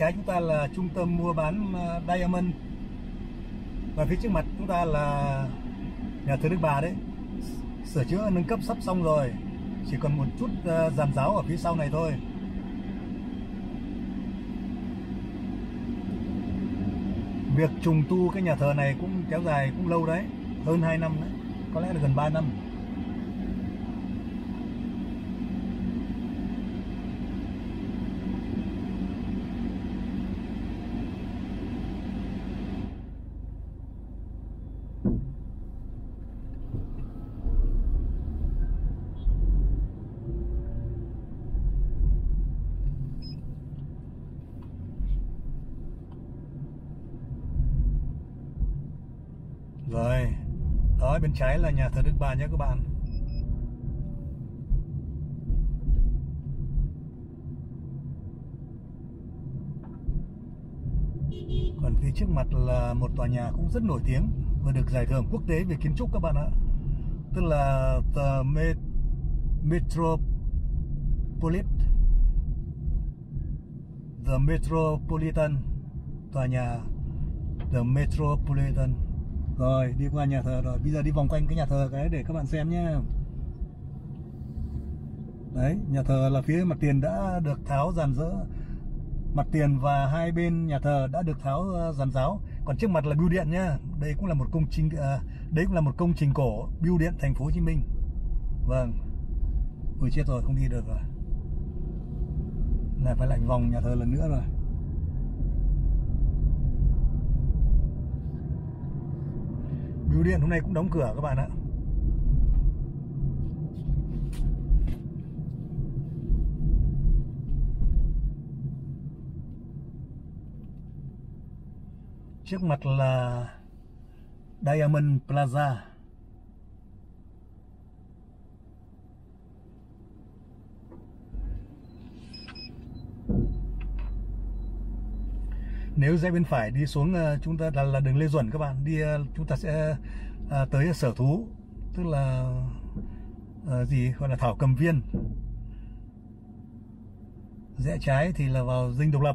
trái chúng ta là trung tâm mua bán Diamond, và phía trước mặt chúng ta là nhà thờ Đức Bà đấy. Sửa chữa nâng cấp sắp xong rồi, chỉ còn một chút giàn giáo ở phía sau này thôi. Việc trùng tu cái nhà thờ này cũng kéo dài cũng lâu đấy, hơn 2 năm đấy, có lẽ là gần 3 năm. Rồi, đó bên trái là nhà thờ Đức Bà nhé các bạn. Còn phía trước mặt là một tòa nhà cũng rất nổi tiếng và được giải thưởng quốc tế về kiến trúc các bạn ạ. Tức là The Metropolitan, tòa nhà The Metropolitan. Rồi, đi qua nhà thờ rồi, bây giờ đi vòng quanh cái nhà thờ cái để các bạn xem nhé. Đấy, nhà thờ là phía mặt tiền đã được tháo giàn giáo, mặt tiền và hai bên nhà thờ đã được tháo giàn giáo. Còn trước mặt là bưu điện nhá. Đây cũng là một công trình, đấy cũng là một công trình cổ, bưu điện thành phố Hồ Chí Minh. Vâng. Ôi chết rồi, không đi được rồi. Lại phải lại vòng nhà thờ lần nữa rồi. Bưu điện hôm nay cũng đóng cửa các bạn ạ. Trước mặt là Diamond Plaza. Nếu rẽ bên phải đi xuống chúng ta là đường Lê Duẩn các bạn. Đi chúng ta sẽ tới sở thú, tức là gì gọi là Thảo Cầm Viên. Rẽ trái thì là vào Dinh Độc Lập.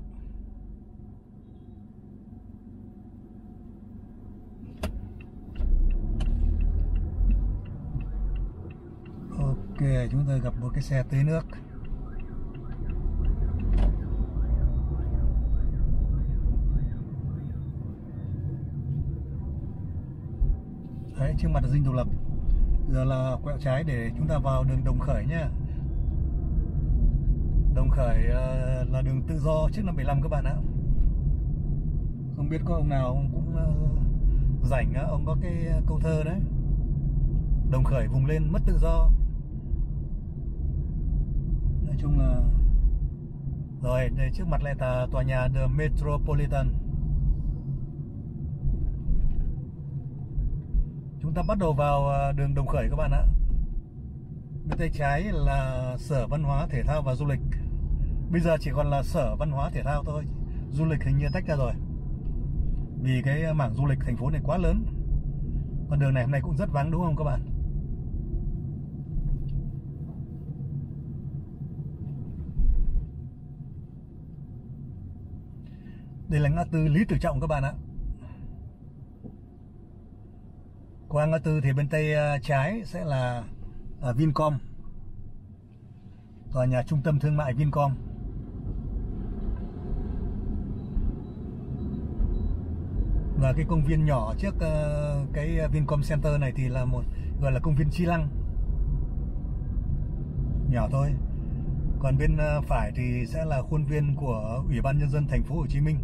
Ok, chúng ta gặp một cái xe tưới nước. Đấy, trước mặt là Dinh Độc Lập. Giờ là quẹo trái để chúng ta vào đường Đồng Khởi nhé. Đồng Khởi là đường tự do trước năm 75 các bạn ạ. Không biết có ông nào ông cũng rảnh, ông có cái câu thơ đấy: Đồng Khởi vùng lên mất tự do. Nói chung là rồi, đây trước mặt lại là tòa nhà The Metropolitan. Chúng ta bắt đầu vào đường Đồng Khởi các bạn ạ. Bên tay trái là Sở Văn hóa Thể thao và Du lịch. Bây giờ chỉ còn là Sở Văn hóa Thể thao thôi. Du lịch hình như tách ra rồi, vì cái mảng du lịch thành phố này quá lớn. Con đường này hôm nay cũng rất vắng đúng không các bạn? Đây là ngã tư Lý Tự Trọng các bạn ạ. Qua ngã tư thì bên tay trái sẽ là Vincom, tòa nhà trung tâm thương mại Vincom. Và cái công viên nhỏ trước cái Vincom Center này thì là một gọi là công viên Chi Lăng, nhỏ thôi. Còn bên phải thì sẽ là khuôn viên của Ủy ban Nhân dân thành phố Hồ Chí Minh.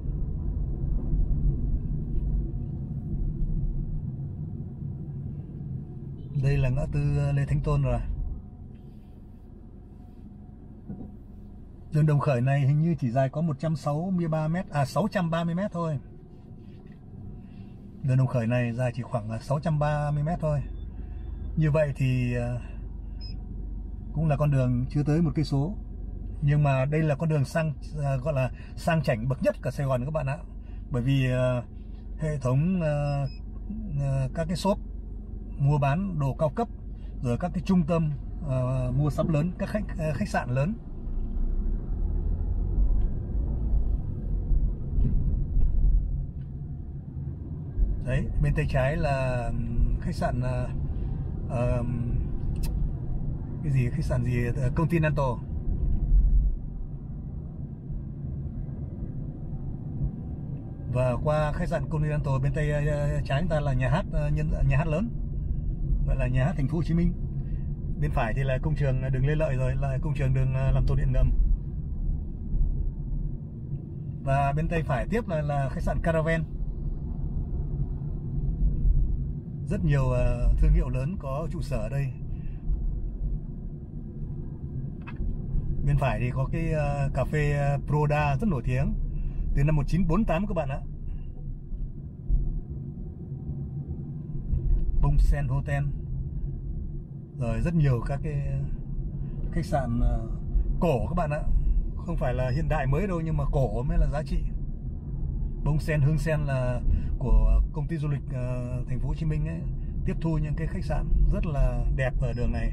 Đây là ngã tư Lê Thánh Tôn rồi. Đường Đồng Khởi này hình như chỉ dài có 163 m, 630 m thôi. Đường Đồng Khởi này dài chỉ khoảng 630 m thôi. Như vậy thì cũng là con đường chưa tới 1 cây số. Nhưng mà đây là con đường gọi là sang chảnh bậc nhất cả Sài Gòn các bạn ạ. Bởi vì hệ thống các cái shop mua bán đồ cao cấp, rồi các cái trung tâm mua sắm lớn, các khách sạn lớn. Đấy, bên tay trái là khách sạn cái gì, khách sạn gì, Continental. Và qua khách sạn Continental bên tay trái chúng ta là nhà hát, nhà hát lớn, gọi là nhà hát Thành phố Hồ Chí Minh. Bên phải thì là công trường đường Lê Lợi, rồi là công trường đường làm tàu điện ngầm. Và bên tay phải tiếp là khách sạn Caravan. Rất nhiều thương hiệu lớn có trụ sở ở đây. Bên phải thì có cái cà phê Proda rất nổi tiếng từ năm 1948 các bạn ạ. Bông Sen Hotel. Rồi rất nhiều các cái khách sạn cổ các bạn ạ. Không phải là hiện đại mới đâu, nhưng mà cổ mới là giá trị. Bông Sen, Hương Sen là của công ty du lịch Thành phố Hồ Chí Minh ấy, tiếp thu những cái khách sạn rất là đẹp ở đường này.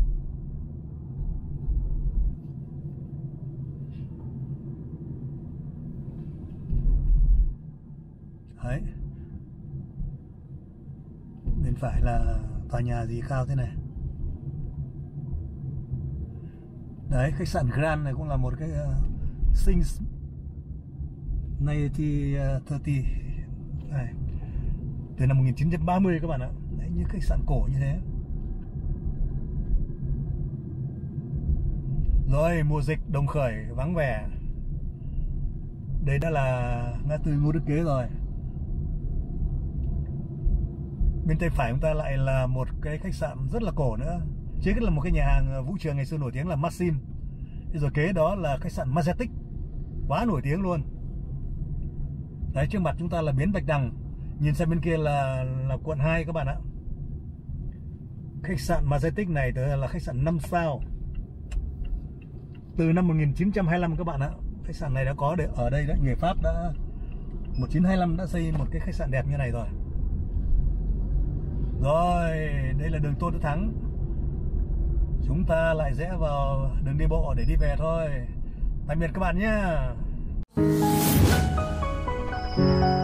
Đấy. Bên phải là tòa nhà gì cao thế này. Đấy, khách sạn Grand này cũng là một cái Since 1930 này, từ năm 1930 các bạn ạ. Đấy, như khách sạn cổ như thế. Rồi, mùa dịch Đồng Khởi vắng vẻ. Đây đã là ngã tư Ngô Đức Kế rồi. Bên tay phải chúng ta lại là một cái khách sạn rất là cổ nữa. Chứ là một cái nhà hàng vũ trường ngày xưa nổi tiếng là Maxim. Rồi kế đó là khách sạn Majestic, quá nổi tiếng luôn. Đấy, trước mặt chúng ta là bến Bạch Đằng. Nhìn sang bên kia là quận 2 các bạn ạ. Khách sạn Majestic này là khách sạn 5 sao từ năm 1925 các bạn ạ. Khách sạn này đã có ở đây đấy. Người Pháp đã 1925 đã xây một cái khách sạn đẹp như này rồi. Rồi, đây là đường Tôn Đức Thắng. Chúng ta lại rẽ vào đường đi bộ để đi về thôi. Tạm biệt các bạn nhé.